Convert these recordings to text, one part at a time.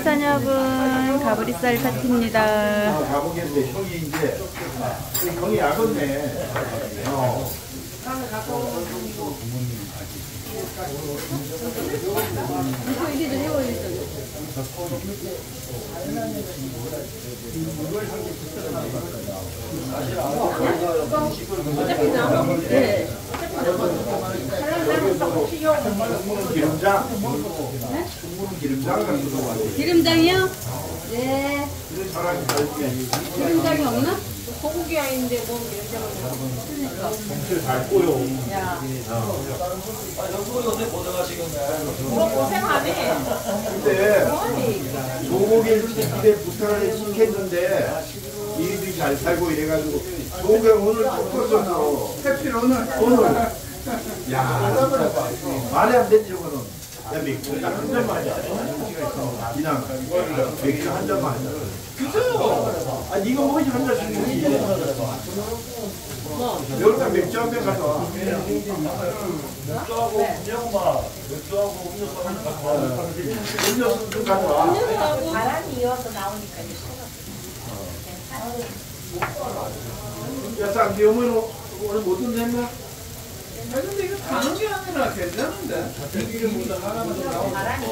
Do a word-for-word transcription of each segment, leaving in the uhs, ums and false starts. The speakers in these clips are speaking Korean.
자녀분 가브리살 파티입니다. 아, 가보겠는데 형이 이제 형이 약었네. 어. 네. 기름장? 기름장? 기름장이요? 네. 기름장이 없나? 소고기 아닌데 뭐 기름장을 정치를 잘 꼬요. 야. 아, 정부 요새 고생하시겠네. 뭐 고생하네. 근데 소고기를 집에 부탁을 시켰는데 이들이 잘 살고 이래가지고 소고기 오늘 꺾었어. 햇빛 오늘 오늘. 야, 말이 안 되지 저거는. 야, 맥주 한 잔만 하자. 그냥 맥주 한 잔만 하자. 그죠? 아, 네가 뭐지 한 잔씩 먹지. 여기다 맥주 한 병 가져와. 맥주하고 음료마, 맥주하고 음료수 하나 갖고 와. 음료수 좀 가져와. 바람이 이어서 나오니까 야, 쌍기 어머니 오늘 못 온댔나? 아니 근데 이거 가는 게 아니라 괜찮은데? 여기를 모두 하나만 더 나오고 바람이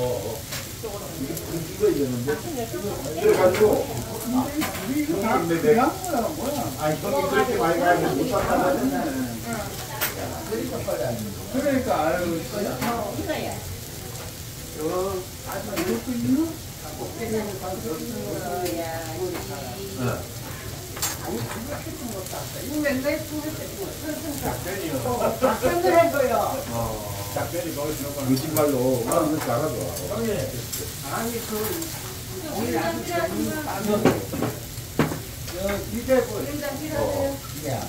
이거 있는데 그래가지고 이거 다 그냥 거야 뭐야? 아니 형이 그렇게 많이 가면 못 산다는 그러니까 아유 이거야. 어, 이것도 있나? 이거 맨날 작전을 거요. 작별이 넣으시는 거 요즘 말로 나 이거 잘하더라. 아니 그 오늘 아주 저 기대 보 기름장 필요해요.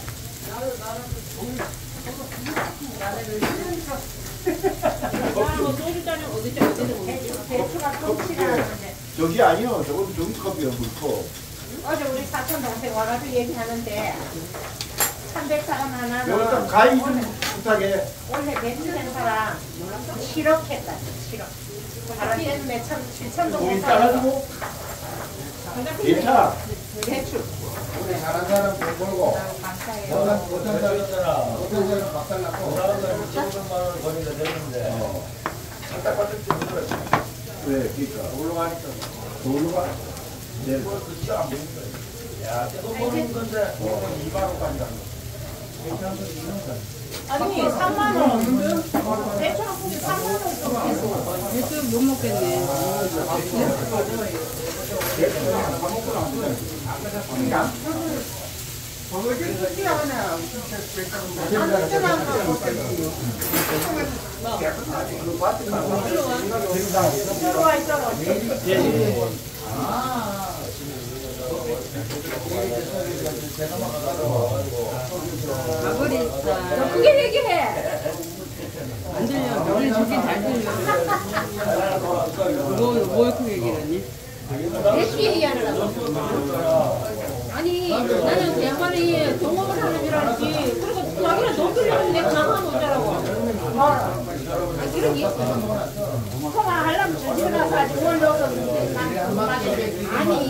나는 뭐 소주잔은 어디서 어디서 배추가 컵이라는데. 저기 아니요, 저건 종이컵이요, 물컵. 어제 우리 사촌 동생 와가지고 얘기하는데 삼백 사람 하나 여기 좀 가위 좀 부탁해. 원래 배추 된 사람 칠억 했다. 칠억. 바람 때문에 천 칠천 돈이 동생 따가지고 괜찮아. 배추. 우리 잘한 사람 돈 벌고 감사해요. 못한 못한 사람 있잖아. 못한 사람 박살 났고 사람들 이천오백만 원 거리가 되는데. 왜, 그니까. 올라가니까. 더 올라가. 네. 그걸 그치 안 보는 거야. 야, 또 모르는 건데. 이바로까지 간 거. 아니 삼만 원. 배추 한 포기 삼만 원 정도 했어. 배추 못 먹겠네. 들어와 있잖아. 가브리살. 그게 얘기해. 안 들려. 우리 좋긴 잘 들려. 뭘, 뭘 크게 얘기하니? 배추 얘기하느라고. 아니 나는 그 양반이 동업을 하는 줄 알았지. 그리고 자기는 돈 들려면 내가 나만 오자라고. 아, 그런 게 있어. 통화 하려면 전화 가서 돈 넣었는데 난 그만해. 아니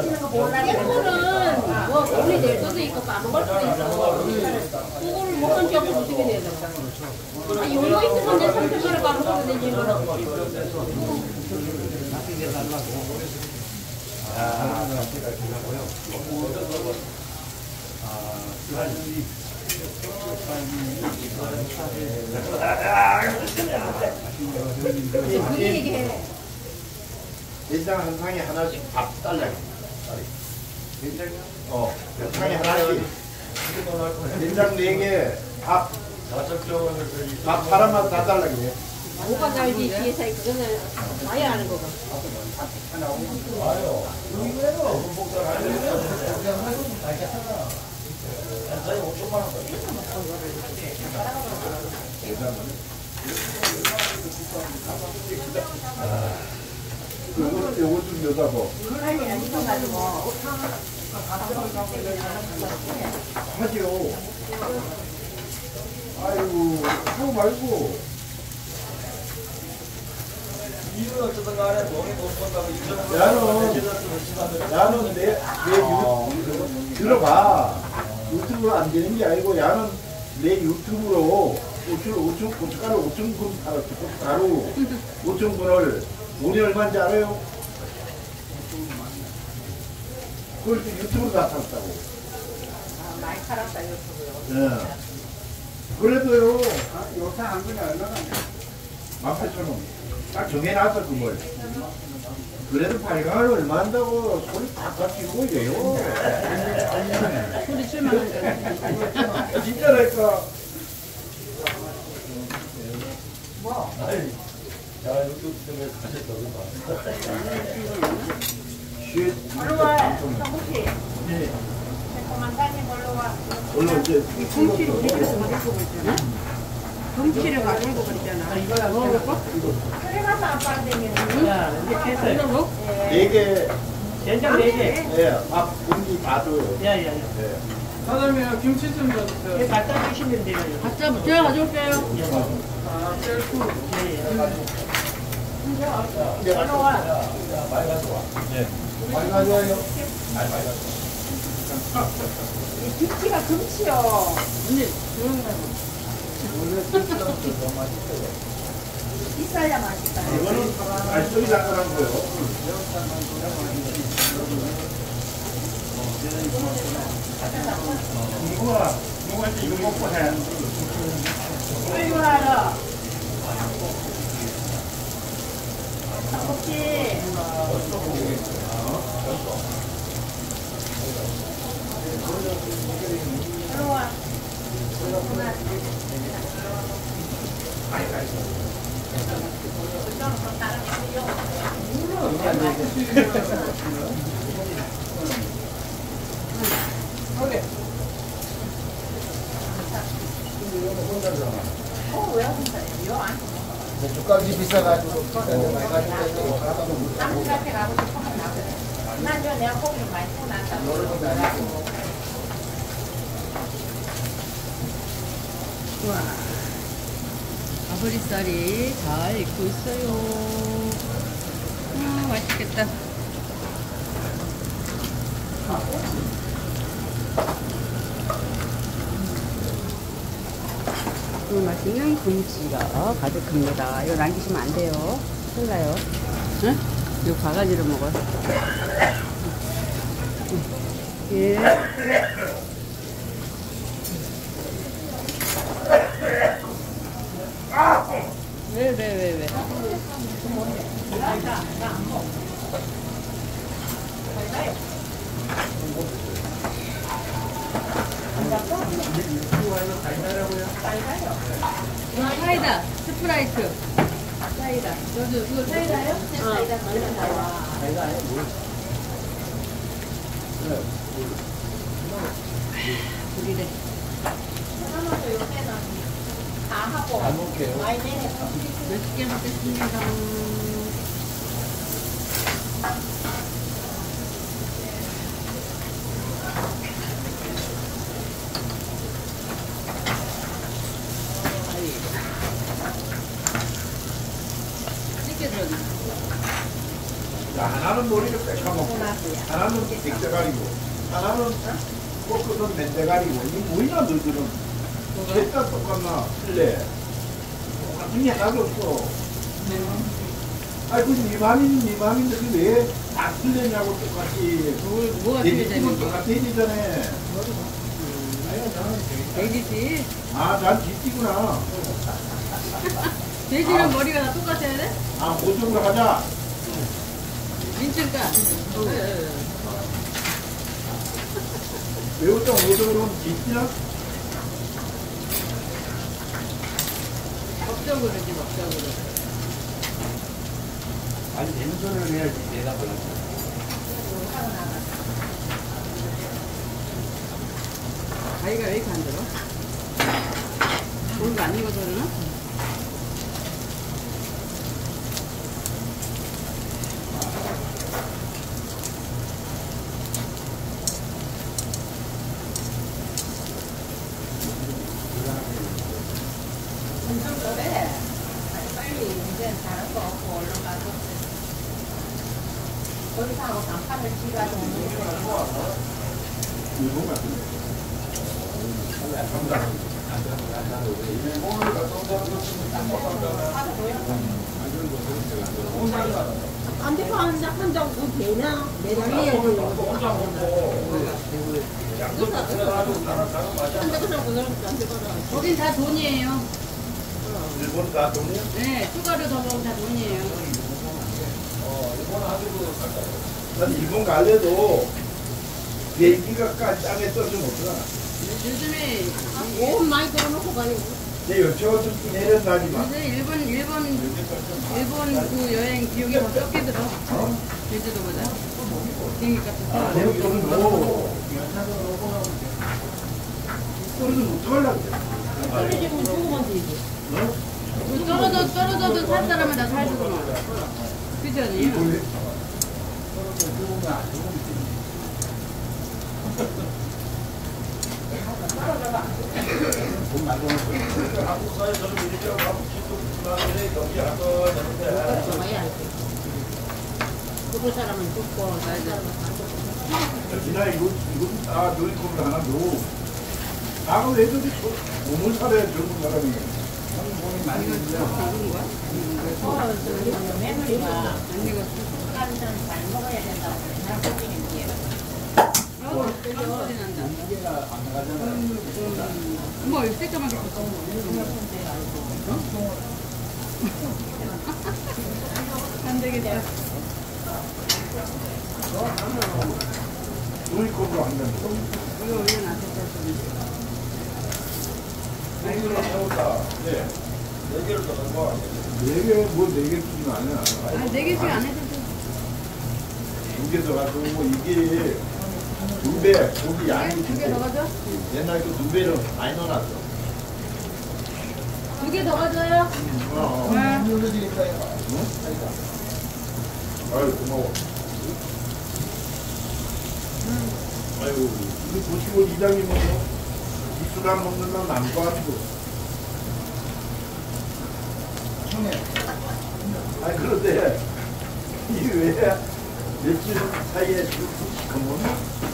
땡물은 뭐 돈이 낼 수도 있고 까먹을 수도 있어. 그거를 못한 지 없으면 어떻게 돼야 돼? 아, 용어 있으면 내 삼천 원을 까먹어도 되지 이거는. 그게 얘기해. 된장 한 상에 하나씩 밥 달라고. 된장이요? 어, 한 상에 하나씩. 된장 네 개, 밥, 밥 하나만 다 달라고 해. 뭐가 달지 뒤에서 그거는 와야 하는 거가. 아유, 의외로 군복살 아니에요. 저희 오천만 원 요거, 요거 좀 여자고. 아니 아니 이거 가지고. 하지요. 아이고, 그거 말고. 이유는 어쩌든 간에 돈이 못 번다고 이전에 야는 야는 내, 내 유, 들어봐. 유튜브로 안 되는 게 아니고 야는 내 유튜브로 고추, 오천, 고춧가루 오천 근 팔았어. 고춧가루 오천 근을 돈이 얼마인지 알아요? 그걸 또 유튜브로 다 탔다고. 아, 많이 팔았다 유튜브요. 예. 그래도요, 아, 요새 한 분이 얼마나 만 팔천 원. 딱 정해놨어, 그걸. 그래도 발광을 얼마 한다고 소리 팍팍 지르고 이래요. 소리 칠만 원. 진짜랄까. 뭐? 야 유튜브 때문에 다시 너를 쉿. 올라와. 성국씨. 네. 그만까지 올라와. 원래 이제 덩치를 우리집에서 가지고 있잖아. 덩치를 가지고 그랬잖아. 이거야 먹어? 그래 가서 아빠랑 되면. 야, 이렇게 해서 이거 먹? 네 개, 된장 네 개. 예, 밥 공기 다 줘요. 야야야. 예. 사장님 김치 좀 주세요. 갖다 주시면 돼요. 갖다 제가 가져올게요. 아, 셀프. 올라와. 많이 가져와. 예. 많이 가져와요. 많이 많이 가져와. 이 김치가 금치요. 언니 조용히 하고. 원래 술값도 더 맛있어요. 비싸야 맛있다. 이거는 알쏘기 작가란 거요. 이거야, 이거 할때 이거 먹고 해. 아이고 하러. 성국씨. 올라와. 어, 왜 하신다요? 이거 안 먹어. 족값이 비싸가지고 많이 가지고 남편한테 가고 싶으면 나고. 난 저 내가 고기를 많이 구워놨다고. 와. 아버리살이 잘 익고 있어요. 아, 맛있겠다. 이 맛있는 김치가 가득합니다. 이거 남기시면 안 돼요. 큰일 나요. 응? 이거 바가지로 먹어요. 예. 왜, 왜, 왜, 왜? 사이다, 스프라이트. 사이다. 저도 이거 사이다요? 사이다, 사이다. 우리래. 하나도 요새는 다 하고 안 먹게요. 많이 내려서. 맛있게 먹겠습니다. 쉽게 들었네. 자, 하나는 머리를 뺏어먹고, 하나는 백대가리고, 하나는 꺾어서 맨대가리고, 이게 뭐이나 너희들은? 셋다 똑같나? 틀려. 똑같은 게 하나도 없어. 아니, 그 미만인, 미만인데 왜 다 틀렸냐고 똑같이. 뭘, 뭐가 돼지집은 틀리다니? 똑같아 해지잖아. 돼지지. 아, 난 쥐띠구나. 돼지랑 머리가 다 똑같아야 돼? 아, 고정으로 하자. 민증가. 외우장 고정으로 하면 쥐띠나? 법적으로지, 법적으로. 아니 왼손을 해야지 내가 걸려. 가위가 왜 이렇게 안 들어? 오늘 안 익어서 그러나? 그래. 빨리 이제 다른 거 없고 얼른 가서 거기서하고 간판을 지가지고 일본 같은데. 안 대파 한 장, 한 장, 그 되나? 매달려야지. 근데 그냥 그대로 안 되거든. 거긴 다 돈이에요. 일본 다 돈이야? 네, 추가로 더 먹으면 다 돈이에요. 난 일본 갈래도 비행기가 짱에 떠주면 어떡하나. 요즘에 옷 많이 걸어놓고 가니까. 내 여차가 좀 내려다니만. 요새 일본 일본 일본 그 여행 비용이 더 적게 들어. 제주도보다. 비행기 값도 아, 더. 내가 돈을 뭐. 그래서 어떡하려고 그래. 떨어지면 죽으면 되지. 뭐 떨어져 떨어져도 살 사람은 다 살주구만. 그렇지 않아요? 원래 한국사에서는 이렇게 하고 기도 불안해 경기하고 되는데 좋아야 돼. 죽을 사람은 죽고, 살 사람은 안 죽고. 지나 이거 이거 다 놀이터를 하나 줘. 나는 애들이 몸을 살아야 젊은 사람이. 몸이 많이 이거 들려. 작은 거야? 어, 저기 메모리가 안 익었어. 습관은 잘 먹어야 된다고. 잘 먹이는 게. 어, 소리 난다. 뭐 이거 새까맣게 줬어. 안 되겠다. 놀이터로 한다는 거. 이거 우리는 안 됐다. 배우다. 네. 네 개를 더 넣어. 네 개, 뭐네 개 주진 않아. 아, 네 개씩 안 해도 돼. 두 개 더 가지고 뭐 이게 두 배, 고기 양이 두 개 더 가져? 옛날 그 두 배를 많이 넣어놨어. 두 개 더 가져요? 어. 네. 아유, 고마워. 아이고, 우리 보시고 이장님은 뭐, 이수람 먹는 건 남도 아니고. 형님. 아니, 그런데, 이게 왜, 며칠 사이에 그 먹나?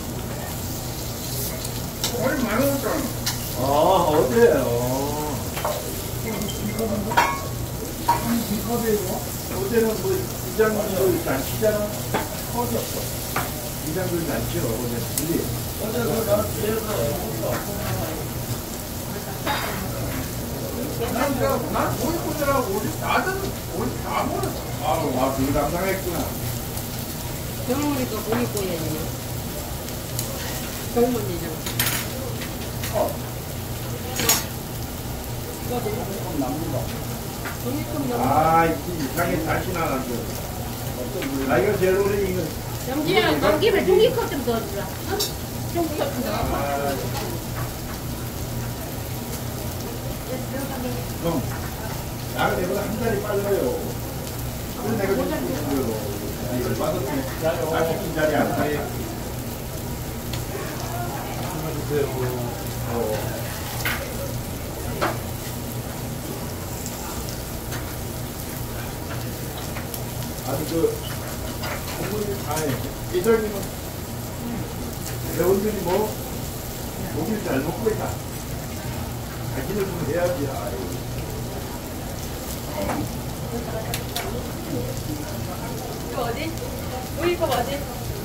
머리 많이 먹었잖아. 아, 어제, 어. 어제는 뭐, 이장님도 잔치잖아. 커지 없어. 이장님도 잔치로 어제 둘이. 어제도 나 뒤에서 난 내가, 난 고깃집이라고 우리 다들, 우리 다 먹었어. 아, 와, 그거 담당했구나. 병원이니까 고기 구워야지. 병원이잖아. 아, 이 이상하게 다시 나가죠. 아, 이거 제일 오래 이거. 영지야, 감기를 종이컵 좀 넣어주라. 어? 종이컵 좀 넣어. 아, 형, 나는 내보다 한 달이 빨라요. 그래서 내가 좀 죽었어요. 이걸 받았으면 나 시킨 자리 안 돼. 어. 아니 그 공무원 아니 예전에는 회원들이 뭐 고기를 잘 먹고 있다. 자기를 좀 해야지. 아이고. 이거 어디? 우리 거 어디?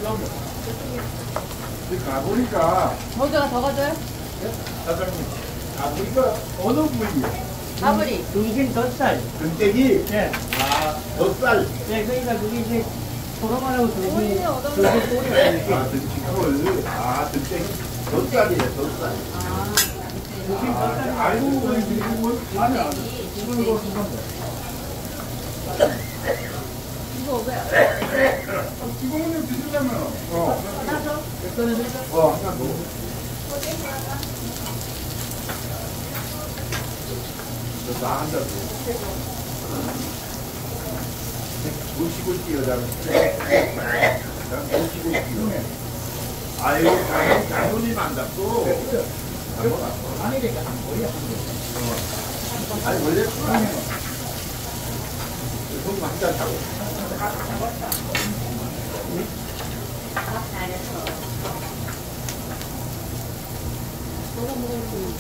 근데 가보니까 거기다가 더 가져요? 사장님 가보니까 어느 부위에 가버리. 등심 덧살. 등떼기 네. 아 덧살 네, 그러니까 그게 이제 소로만하고 등심, 오히려 얻어먹어. 등심 꼬리. 아 등치골 아 등떼기 덧살이래 덧살. 아, 아 알고 보니 드리고 아니야 이걸 이거 이거 왜? 이거는 드시려면, 어. 어, 하나 더. 나 한다고. 모시고 뛰어다는. 난 모시고 뛰어. 아이고, 장훈, 장훈이 만났고. 아니니까 한 거리야. 아니, 원래 소금 한잔 타고. 밥 잘해서. 저거 먹으면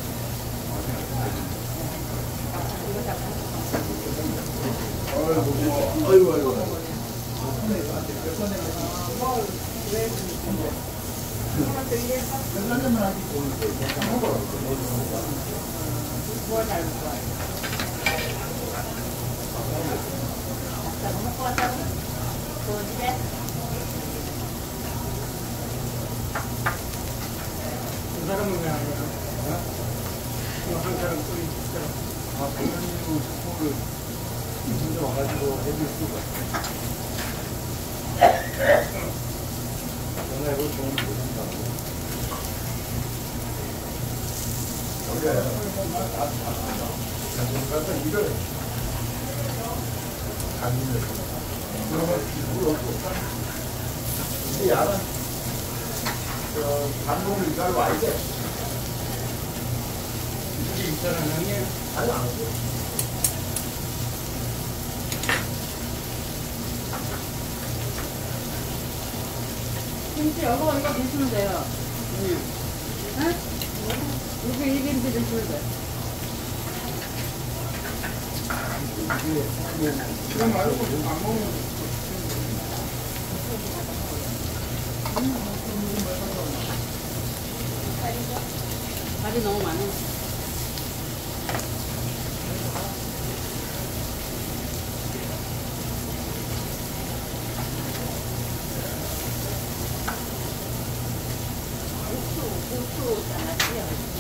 아이고 아이고. 먹고 왔다고? 그 집에? 그 사람은 왜 아니야? 한 사람 또 있어. 아, 부모님은 스포를 혼자 와가지고 해줄 수가 없어. 전화해볼 좋은 모른다고. 그래. 가서 일을 가기를. 그러면 기술 없고. 근데 야는 저 감독을 일하러 와야 돼. 이게 있잖아, 형님. 아니 안 오고. 김치 이거 이거 드시면 돼요. 응. 응? 이거 이 김치 드시면 돼. 그거 말고 안 먹으면 밥이 너무 많아. 고추 잘랐어요.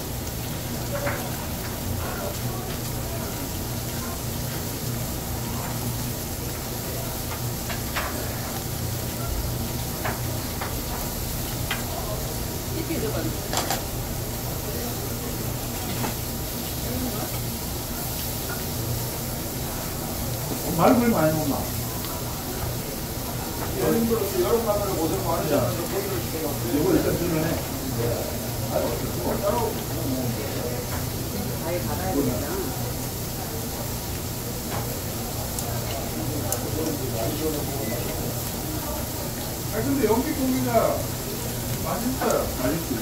이렇게 줘봐. 말을 많이 먹나? 여름 들어서 여름 가면 고생 많이 하는데 이거 일단 들으네. 아니 어떻게 따로 아예 받아야 되잖아. 아 근데 연기 고기가 맛있어요. 맛있지.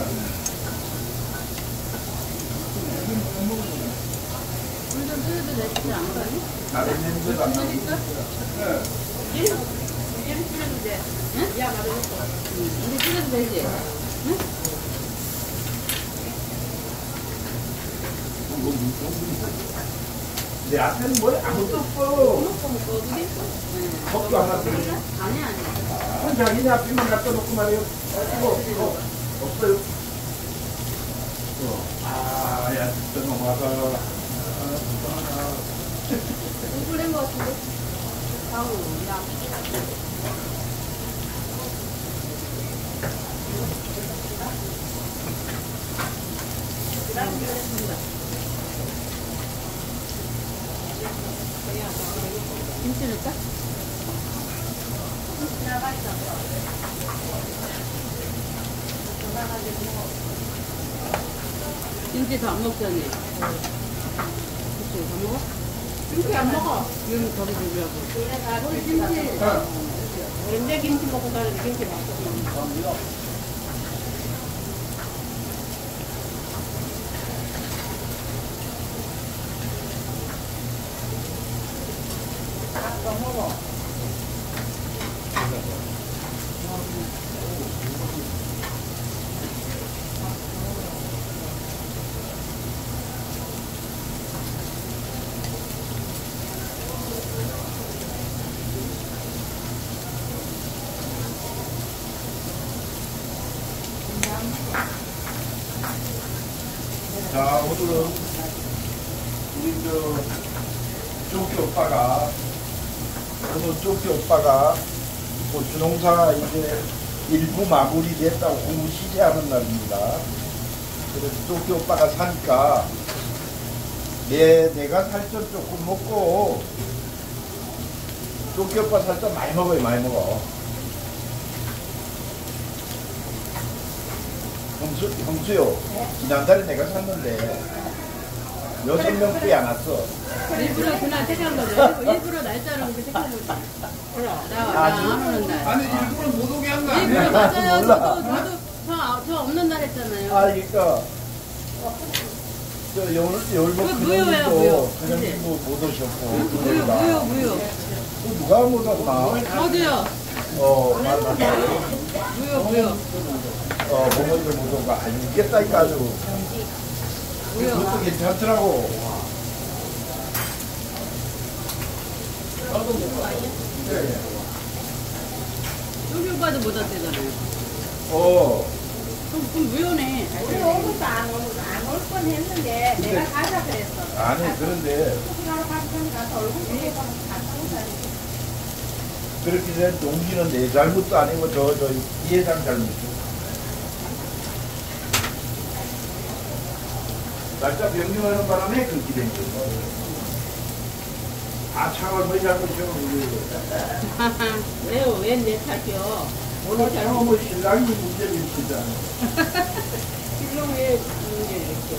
물 좀 끓여도 되지 않을까요? 다른 냄새가 안 나고. 얘는 얘는 줄여도 돼. 응? 야 맞아. 응. 이제 끓여도 되지? 응? 내 앞에는 뭐 아무것도 없어. 먹고 먹고 어디 있어? 네. 겁도 안 났어. 아니 아니. 그럼 자기네 앞에만 갖다 놓고 말이에요. 이거 이거 없어요. 어. 아, 야 진짜 너무하다. 물 낸 거 같은데? 아우 야. 그다음 이거 했습니다. 김치 넣을까? 김치 더 안 먹잖니? 그치, 더 먹어? 김치 안 먹어. 이건 거기 주려고. 우리 김치. 언제 김치 먹고 사는데 김치 먹고. 자, 오늘은 우리 저 쪼끼 오빠가 오늘 쪼끼 오빠가 고추 농사 이제 일부 마무리됐다고 공부 시제하는 날입니다. 그래서 쪼끼 오빠가 사니까 내 내가 살쪄 조금 먹고 쪼끼 오빠 살쪄 많이 먹어요, 많이 먹어. 형수, 형수요. 지난달에 내가 샀는데 여섯 명밖에 안 왔어. 일부러 그날 택한 거죠. 일부러 날짜를 그렇게 택한 거지. 나안 오는 날. 아니 일부러 못 오게 한 거 일부러 아니야? 맞아요. 몰라. 저도 저도 저, 저 없는 날 했잖아요. 아, 그러니까 저 열, 열번 그 무효예요, 무효. 그냥도 못 오셨고 무효 무효 무효. 또 누가 못 왔나? 저도요. 어, 맞아. 무효 무효. 어, 부모님들 못 오고 알겠다니까 아주. 그것도 괜찮더라고. 네. 여기 오빠도 못 왔대잖아요. 어, 그럼, 그럼 무효네. 우리 오늘도 안올 뻔 했는데 내가 가자 그랬어. 아니, 그런데 그러러 가서 가서 얼굴 위에 가서 갔다고 잘 그렇게 된 동기는 내 잘못도 아니고 저, 저, 이 회장 잘못이고. 날짜 변경하는 바람에 그렇게 된 거예요. 아, 차가 뭐 잘못이요? 왜요? 웬내 탓이요? 오늘 잘못 뭐 신랑이 문제를 일으키잖아. 지금 왜 문제를 일으켜?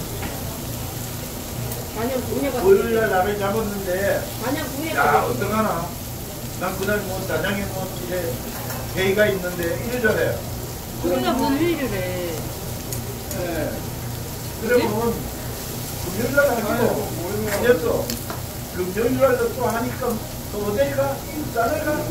반영 구매가 월요일날 나를 잡았는데, 반영 야, 구매가 어떡하나. 난 그날 뭐, 나장에 뭐, 이제, 회의가 있는데, 이래저래. 우리가 무슨 회의를 해? 예. 그러면, 금요일날 하기로, 됐어. 금요일날 또 하니까, 또 어딜 가? 일산을 가?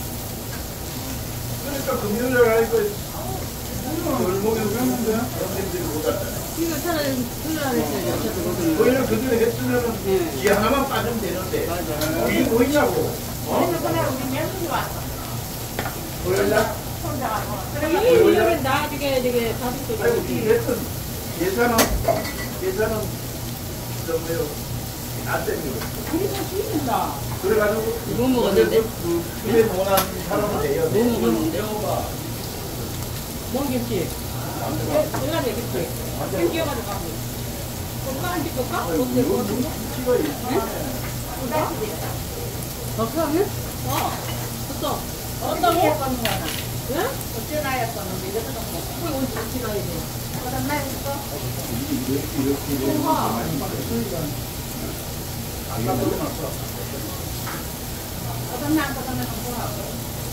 그러니까 금요일날 하니까, 월목에 갔는데, 형님들이 못 왔잖아. 이거 차라리 토요일 날 했어야지. 어차피 거기는. 토요일날 그전에 했으면은, 네. 이 하나만 빠지면 되는데, 맞아. 이게 뭐냐고. 그래서 그날 우리 며느리 왔어. 토요일날? 혼자 가서. 그럼 일요일은 나중에 되게 다섯 개 아이고, 이 했던 예산은, 예산은, 저, 뭐요, 안 땡기고. 우리도 쉬는다. 그래가지고, 뭐 먹었는데? 그, 집에 못한 사람은 돼요. 뭐 먹었는데? 멍김치. 내가 내겠지. 김치여가지고 가고. 오빠한 집 걸까? 어때? 치가 있어. 버스하면? 어. 됐어. 언덕이 했거든 거나. 응? 어쩌나 했거든. 이것도 좀 먹고. 그리고 어디 같이 가야 돼? 그다음 날 있어. 이렇게, 이렇게, 이렇게. 통화. 그다음 날 그다음 날 공부하고.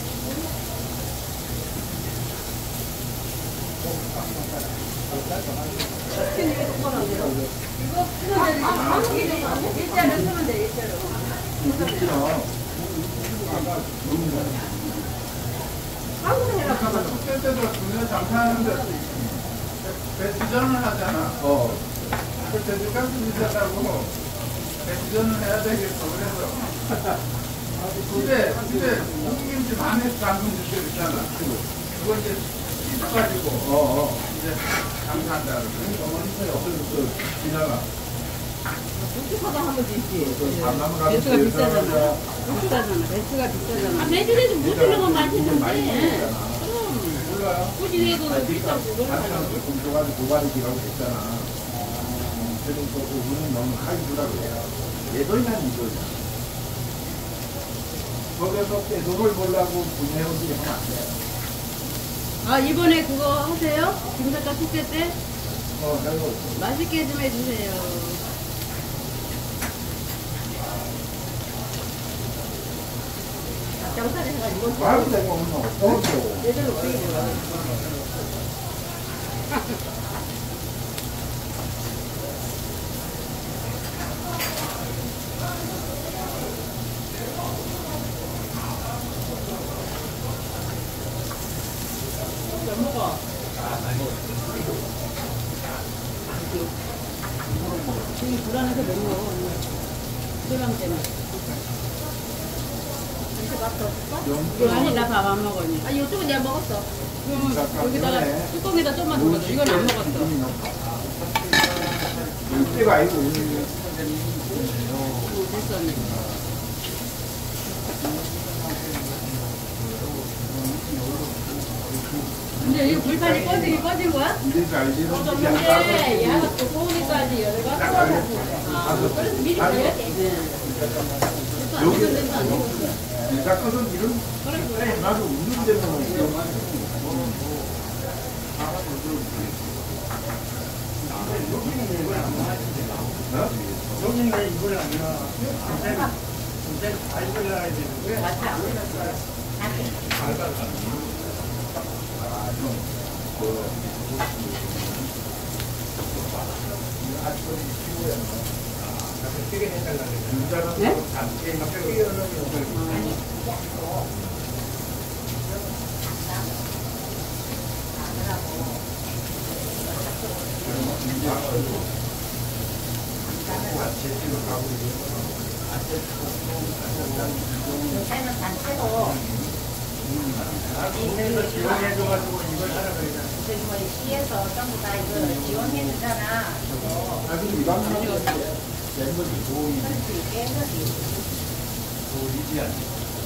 이거 쓰면 돼. 일자로 쓰면 돼, 일자로. 숙제 때도 중요한 장사하는데 배치전을 하잖아. 어. 그 돼지가스 비싸다고 배치전을 해야 되겠어. 그래서 집에 집에 홍김치 많이 담근 집들 있잖아. 그거 이제 씻어가지고 어, 어. 이제 장사한다. 그, 지나가. 육수파도 하면 되지. 강남을 가서 배추가 제일 비싸잖아. 사람이야. 비싸잖아. 배추가 비싸잖아. 매주에도 못 들는 건 많이 맛있는데. 먹잖아. 몰라요? 굳이 왜 그거 아니, 비싸고 그러니까 그런 한참 거야? 조금 줘가지고 고발이 기라고 했잖아. 그래서 또 우리는 너무 하기 주라고 해요. 내 돈이나 네 돈이야. 거기서 내 돈을 벌라고 분해오지 하면 안 돼. 아, 이번에 그거 하세요? 김사과 축제 때? 어, 그리고 맛있게 좀 해주세요. 장사를 해가지고 이번 하고 되고 오면 어쩌고. 예전에 어떻게 몰라. 몇 먹어? 되게 불안해서 못 먹어. 소량 때문에. 이렇게 밥도 없을까? 아니, 나 밥 안 먹어. 언니. 아, 이쪽은 내가 먹었어. 그러면 여기다가 뚜껑에다 좀만 더 넣어. 이건 안 먹었어. 육대가 아니고 우리 어, 됐어, 언니. 근데 이거 불판이 꺼지긴 꺼진 거야? 이래서 알지는 꺼졌는데 얘가 또 소우니까 이제 열가 아, 그래서 미리 가야 돼. 그래서 안 되는 데도 안 되고. 일사 것은 이런 그래, 그래. 나도 웃는 데는 이런 어? 정리가 이걸 안 해놔. 인생, 인생 다 이걸 해야 되는데. 같이 안 올렸어요. 쓰게 해달라고 그래. 네? 요새는 단체로 동네에서 지원해줘가지고 이걸 하라 그러잖아. 저기 뭐 시에서 전부 다 이거 지원해 주잖아. 아주 이방적인 멤버들 도움이 그렇지, 깨끗이. 도움이지 않나.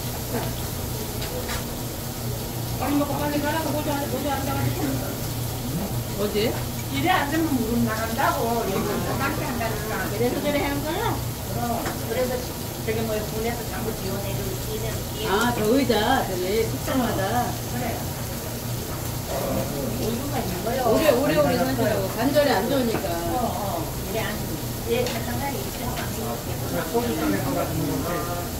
빨리 먹고 빨리 가라고 모자 모자 앉아가지고. 어디? 이래 안 되면 무릎 나간다고. 이거 그렇게 한다니까. 그래서 저래 하는 거야? 그래서 저기 뭐 군에서 장부 지원해 주고 이래. 아, 저 의자. 저기 식당마다. 그래. 오류가 있는 거요. 오래, 오래, 오래 사시라고. 관절이 안 어, 좋으니까. 어. 이래 안 예, 상당히 있어. 소주병에서 같은 건데.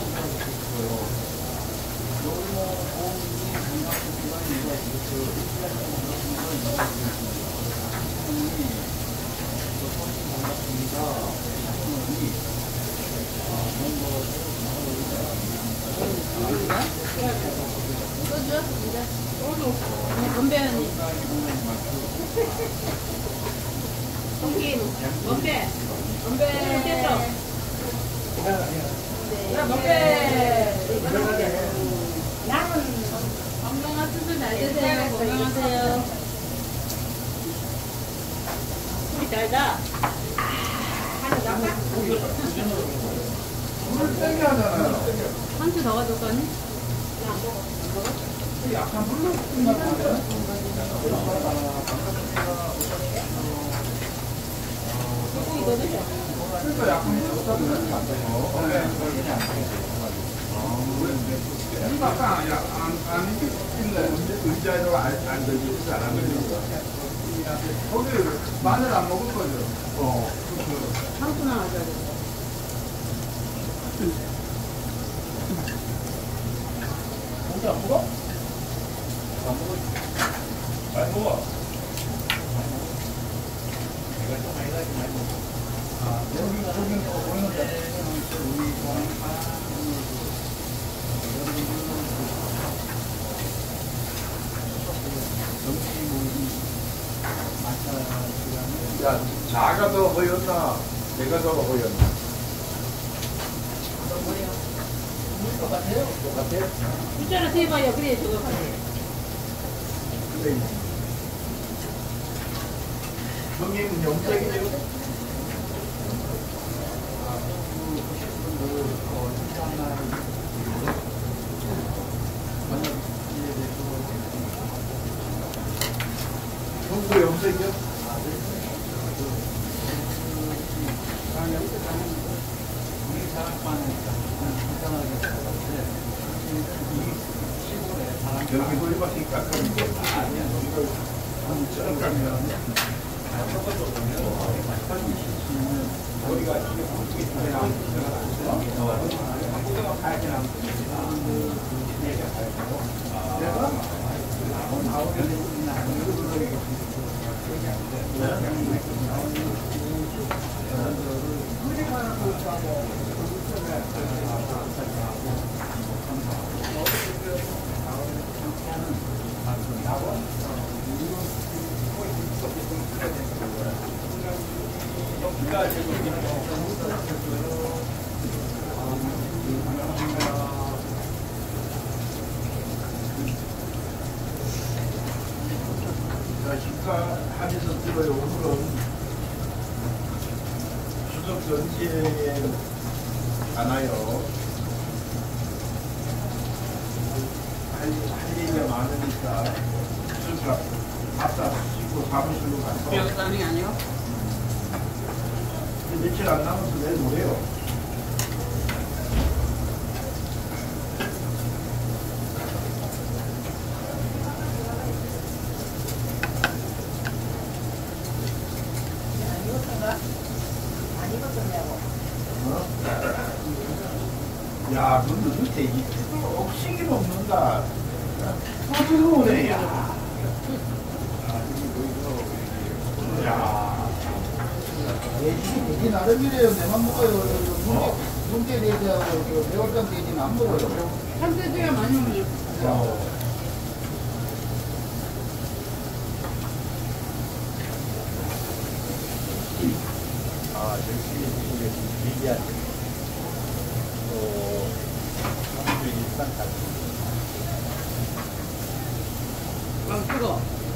소주? 이제? 소주. 건배하니. 동기 건배 건배. 됐어. 야, 건배. 나는 건강한 수술 잘 되세요. 건강하세요. 우리 달다. 물을 세게 하잖아요. 한주 더 가져올까, 아니? 약간 물로 끝나면 이거 넣으셔. 그러니까 약간 물로 끝나면 안 돼요. 이 아까 안안 이게 의자로 안 들리지 않았는데 거기 마늘 안 먹을 거죠? 어. 상추나 가져야 돼. 고기 안 먹어? 안 먹어. 많이 먹어. 내가 좀 많이 나지 많이 먹어. 아, 여기 거기 또 보이는 데는 우리 공항 야, 자가 더 허였나? 내가 더 허였나? 똑같아요? 똑같아요? 숫자를 세봐요. 그래 저거 하지. 그래. 형님 영적이네요? 형도 영적이요? 여기 돌밖에 깎았는데 아니야 이걸 한 쩔 가면 우리가 이게 어떻게 한국에만 가야지 내가 식사하면서 들어요. 오늘은 추석 전지에 가나요. 할, 할 얘기가 많으니까 술값 밥사 씻고 사무실로 가서 여기 가는 게 아니고? 며칠 안 남아서 내일 모레요. 안 익었던가? 안 익었던데요. 밑에 이 억식이 먹는다. 부드러우네, 야. 야. 돼지 나름이래요. 내만 먹어요. 문제 돼지하고 매월장 돼지는 안 먹어요. 삼세주야 많이 먹네. 아, 열심히 이게 얘기한 또 사람들이 일상 같은 아, 뜨거.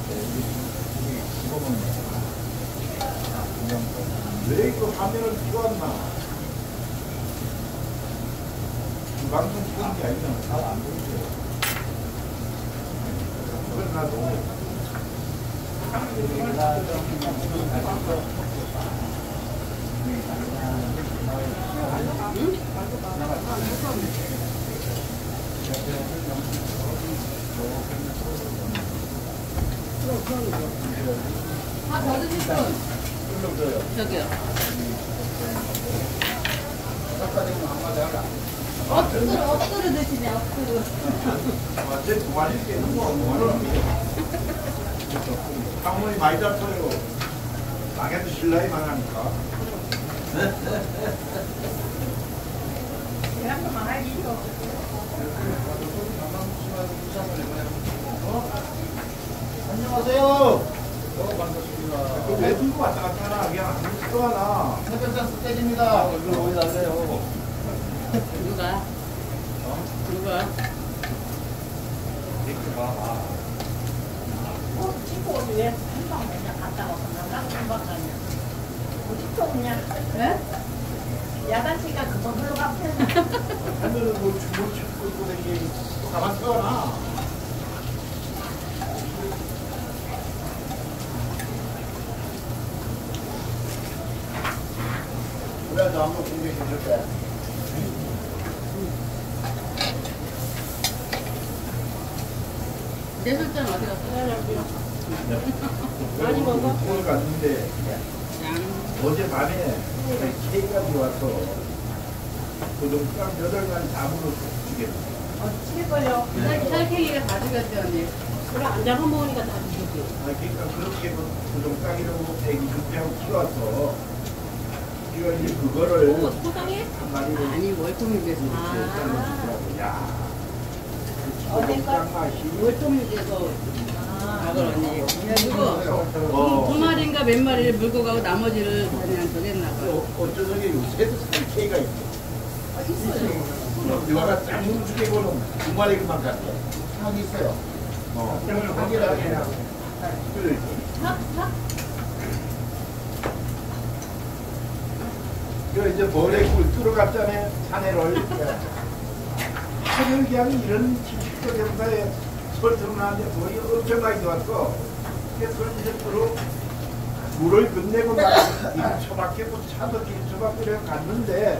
왜 이거 화면을 찍어왔나? 이 방송 찍은 게 아니면 잘 안 보이죠. 그건 나도 다 받으실 분. 저기요. 엎드려, 엎드려 드시네, 엎드려. 완전 동안이 깨는 거 뭐하는 상문이 많이 잡혀요. 망해도 신라이 망하니까. 그래서 말하기도 안녕하세요. 왜 들고 왔다 갔다 하나? 그냥 안 들고 하나. 해변장 스테이지입니다. 이걸 어디다 하세요? 누가? 누가? 이렇게 봐. 어, 친구 어디 왜 금방 그냥 갔다 와서 나랑 금방 가냐? 어디서 그냥 네? 야단치가 그거 흘러가면 하늘은 뭐 주먹 짚고 있고 이게 가만 태어나. 그래도 한번 공개 해줄게. 내 술잔 어디 갔어? 많이 먹어? 오늘 갔는데 양. 어제 밤에 K가 들어와서 고등장 여덟 마리 다 물어서 주겠다. 어, 치게 걸려. 살쾡이가 다 죽였대, 언니. 그래 안 잡아먹으니까 다 죽이지. 아, 그러니까 그렇게 고등장이라고 애기 육배하고 키워서 우리가 이제 그거를 오, 포장해? 한 마리를 아니, 월통육에서. 이렇게 잘라주더라고. 야, 어딜까? 고등장 맛이 월통육에서 아, 그걸 언니. 그래가지고 어. 두 마리인가 몇 마리를 물고 가고 나머지를 그냥 저기 했나 봐. 어쩌저기 요새도 K가 있어. 아, 있어요. 누가 짱 죽이고는 두 마리 그만 갔어. 하기 있어요. 어. 하기를 하게. 그래. 탁, 탁. 그 이제 벌에 굴 들어갔잖아요. 산에를. 그냥 이런 집식도 경사에 솔 들어나는데 벌이 엄청나게 좋았어. 그래서 이제 서로 물을 끝내고 막 일초밖에 차도 일초밖에 갔는데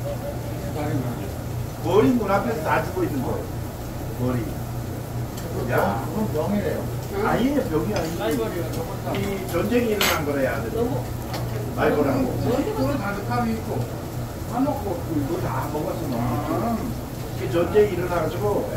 벌이 문 앞에서 다 죽어 있는 거예요. 벌이. 야, 그건 병이래요. 아예 병이 아니고 이 전쟁이 일어난 거래야. 말벌하고. 그건 가득함이 있고, 사놓고 이거 다 먹었어. 막. 그 전쟁이 일어나가지고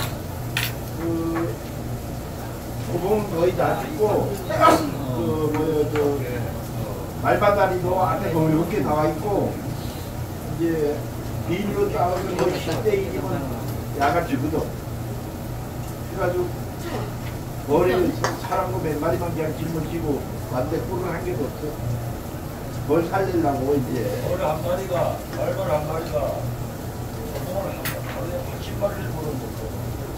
그 고봉은 거의 다 죽고 그 뭐야 저 말바다리도 안에 거의 이렇게 나와 있고 이제 비닐로 따서 거의 십 대 일이면 야가 죽거든. 그래가지고 머리를 사람도 몇 마리만 그냥 짊어지고 반대 뿔을 한 개도 없어. 뭘 살리려고 이제. 머리 한 마리가, 말벌 한 마리가, 소동을 한 마리, 하루에 팔십 마리를 보는 거고.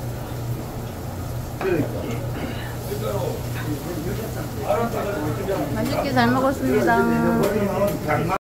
그러니까. 그러니까요. 알았다가 그냥 맛있게 잘 먹었습니다. 머리는 장마